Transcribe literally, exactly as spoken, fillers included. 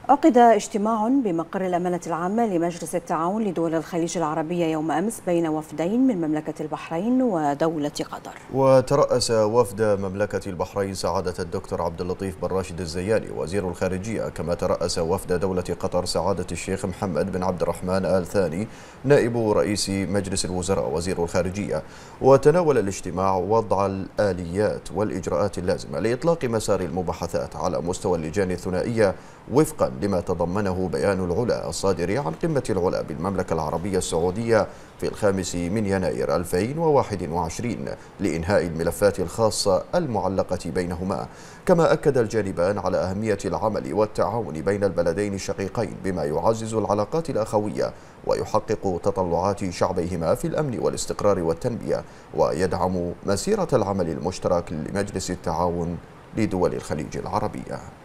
عقد اجتماع بمقر الأمانة العامة لمجلس التعاون لدول الخليج العربية يوم أمس بين وفدين من مملكة البحرين ودولة قطر. وترأس وفد مملكة البحرين سعادة الدكتور عبد اللطيف بن راشد الزياني وزير الخارجية، كما ترأس وفد دولة قطر سعادة الشيخ محمد بن عبد الرحمن آل ثاني نائب رئيس مجلس الوزراء وزير الخارجية. وتناول الاجتماع وضع الآليات والإجراءات اللازمة لإطلاق مسار المباحثات على مستوى اللجان الثنائية وفقا لما تضمنه بيان العلا الصادر عن قمة العلا بالمملكة العربية السعودية في الخامس من يناير ألفين وواحد وعشرين لإنهاء الملفات الخاصة المعلقة بينهما. كما أكد الجانبان على أهمية العمل والتعاون بين البلدين الشقيقين بما يعزز العلاقات الأخوية ويحقق تطلعات شعبيهما في الأمن والاستقرار والتنمية، ويدعم مسيرة العمل المشترك لمجلس التعاون لدول الخليج العربية.